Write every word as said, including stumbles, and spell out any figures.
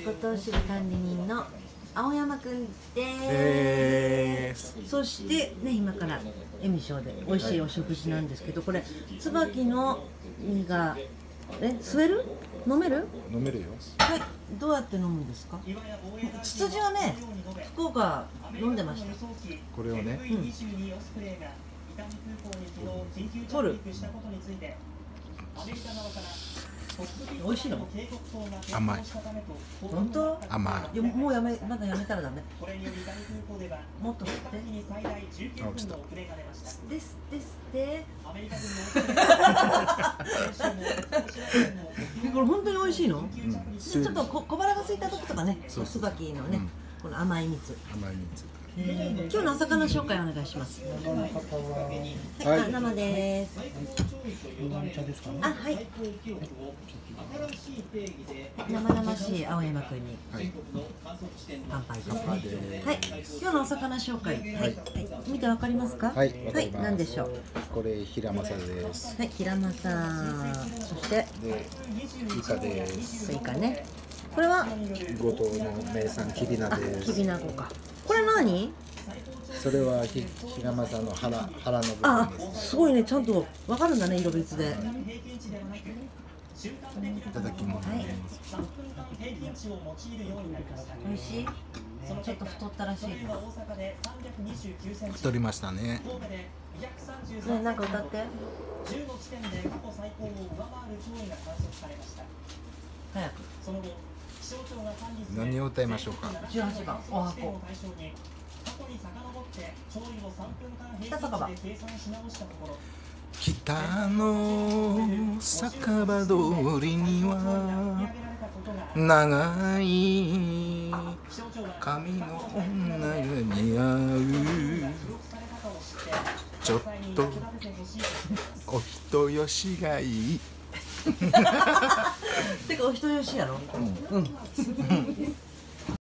ご当主管理人の青山くんです。そしてね、今から恵美賞で美味しいお食事なんですけど、これ椿の実がえ吸える？飲める？ 飲めるよ。 はい。どうやって飲むんですか？ツツジはね、福岡飲んでました。 これをね、 うん、取る。美味しいの？ 甘い。 本当？ 甘い。 いやもうやめ、まだやめたらダメ。もっと吸って。 あ、落ちた。 ですですって。これ本当に美味しいの？うん、ちょっと小腹が空いた時とかね、椿のね、うん、この甘い蜜。 甘い蜜。 えー、今日のお魚紹介お願いします。はい、生です。あ、はい。生々しい青山くんに。はい。乾杯ですね。はい。今日のお魚紹介。はい。はい。見てわかりますか？ はい。はい。 何でしょう。 これヒラマサです。 はい。ヒラマサ。そして。 で、イカです。 イカね。これは。 五島の名産キビナです。 キビナゴか。これ何？ それはヒラマサの腹腹の部分です。 あ、すごいね。ちゃんとわかるんだね。色別で。 いただきます。はい。 美味しい？ちょっと太ったらしいです。 太りましたね。 ね、なんか歌って。早く。 何を歌いましょうか。 じゅうはちばん、おはこ。北酒場。 北の酒場通りには長い髪の女が似合う。ちょっとお人よしがいい。 てかお人よしやろ。うん。うん